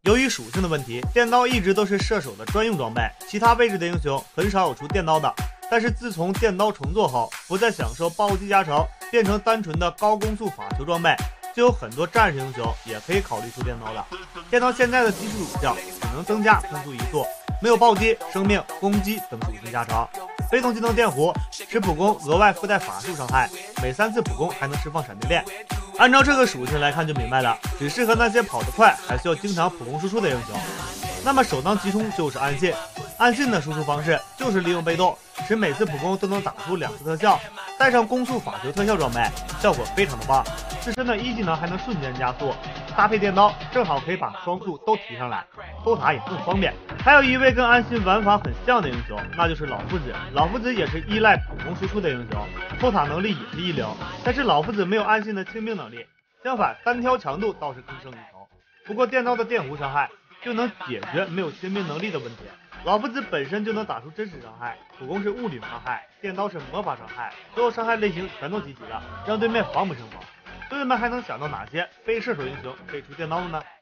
由于属性的问题，电刀一直都是射手的专用装备，其他位置的英雄很少有出电刀的。但是自从电刀重做后，不再享受暴击加成，变成单纯的高攻速法球装备，就有很多战士英雄也可以考虑出电刀的。电刀现在的基础属性只能增加攻速移速，没有暴击、生命、攻击等属性加成。被动技能电弧使普攻额外附带法术伤害，每3次普攻还能释放闪电链。按照这个属性来看就明白了，只适合那些跑得快还需要经常普攻输出的英雄。那么首当其冲就是安信，安信的输出方式就是利用被动，使每次普攻都能打出2次特效，带上攻速法球特效装备，效果非常的棒。自身的一技能还能瞬间加速，搭配电刀正好可以把双速都提上来，偷塔也更方便。还有一位跟安信玩法很像的英雄，那就是老夫子。老夫子也是依赖普攻输出的英雄，偷塔能力也是一流，但是老夫子没有安信的清兵能力，相反单挑强度倒是更胜一筹。不过电刀的电弧伤害就能解决没有清兵能力的问题。老夫子本身就能打出真实伤害，普攻是物理伤害，电刀是魔法伤害，所有伤害类型全都集齐了，让对面防不胜防。队友们还能想到哪些非射手英雄可以出电刀的呢？